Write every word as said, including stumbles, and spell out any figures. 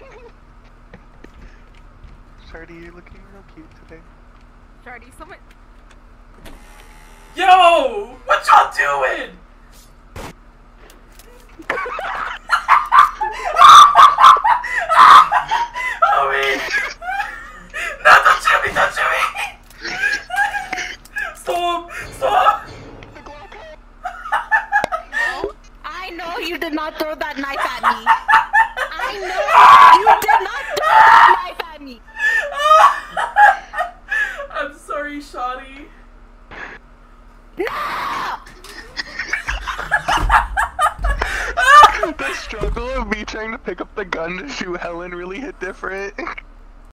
Shardy, you're looking real cute today. Shardy, someone. Yo! What y'all doing? Homie! No, don't shoot me, don't shoot me! Stop! Stop! No, I know you did not throw that knife at me. I know you did not throw that knife at me. I'm sorry, Shoddy. No! The struggle of me trying to pick up the gun to shoot Helen really hit different.